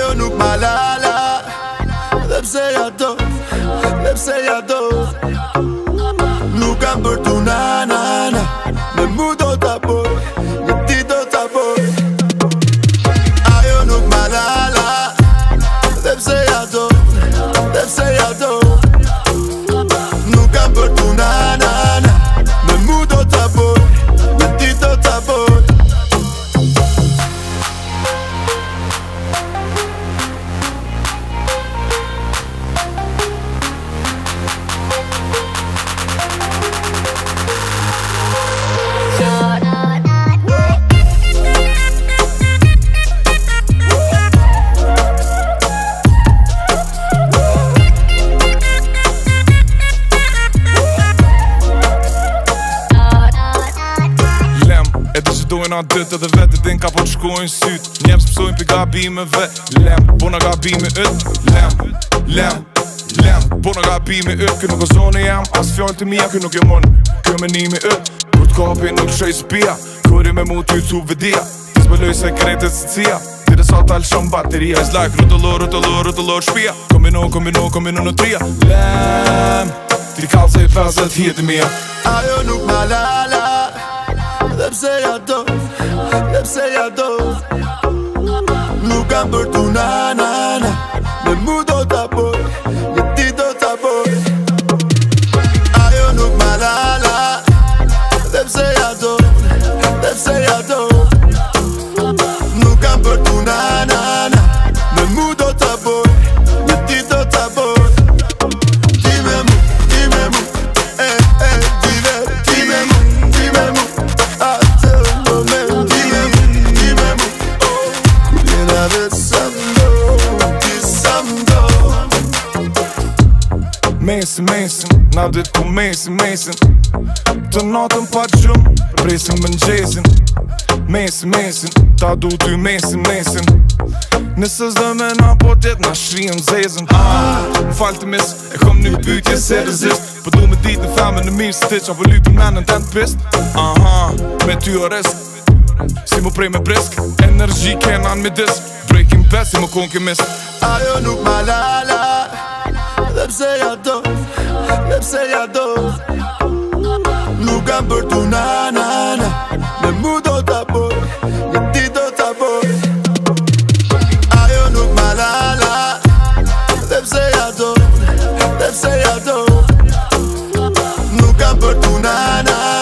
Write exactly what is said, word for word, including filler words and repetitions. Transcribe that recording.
Ajo nuk ma lala, dhe pse ja do, dhe pse ja do. Nuk kam për tu na na na, me mu do t'a boj, me ti do t'a boj. Ajo nuk ma lala, dhe pse ja do, dhe pse ja do. Nuk kam për tu na na na, me mu do t'a boj, me ti do t'a boj. Dojnë a dytë edhe vetë din ka po të shkojnë sytë. Njemë s'psojnë pi gabimeve. Lem, po në gabime ët. Lem, lem, lem, po në gabime ët. Kë nuk o zone jam, as fjallë të mija. Kë nuk e mon, kë menimi ët. Kur t'kapi nuk shej s'pia. Kërri me mu t'ju t'u vedia. T'is me loj sekretet s'cia. Tire sa t'al shumë bateria. It's like rutëllor, rutëllor, rutëllor shpia. Kombino, kombino, kombino në tria. Lem, ti kalse i fazet hjeti mija. Ajo nuk ma lala, dhe pse ja do, dhe pse ja do. Nuk kam për tu na na na, me mu do t'a boj, me ti do t'a boj. Ajo nuk ma lala, dhe pse ja do, dhe pse ja do. Nuk kam për tu na na na, me mu do t'a boj, me ti do t'a boj. Ti me mu, ti me mu, eh eh, ti me, ti me mu, ti me mu. Mesin, mesin, na dit ku mesin, mesin. Të natën pa gjumë, presin më n'gjesin. Mesin, mesin, ta du ty mesin, mesin. Nëse s'dë me na po tjetë na shrien zezën. ah, Më falë të mis, e kom një pytje se rezist. Po du me dit në fame në mirë së ti qa po lypin menën të në pist. Aha, me ty o risk, si mu prej me brisk. Energi kena në midis, breaking bad si mu kun kemist. Ajo nuk ma lala, dhe pse ja do, dhe pse ja do. Nuk kam për tu na na na, me mu do t'a boj, me ti do t'a boj. Ajo nuk ma lala, dhe pse ja do, dhe pse ja do. Nuk kam për tu na na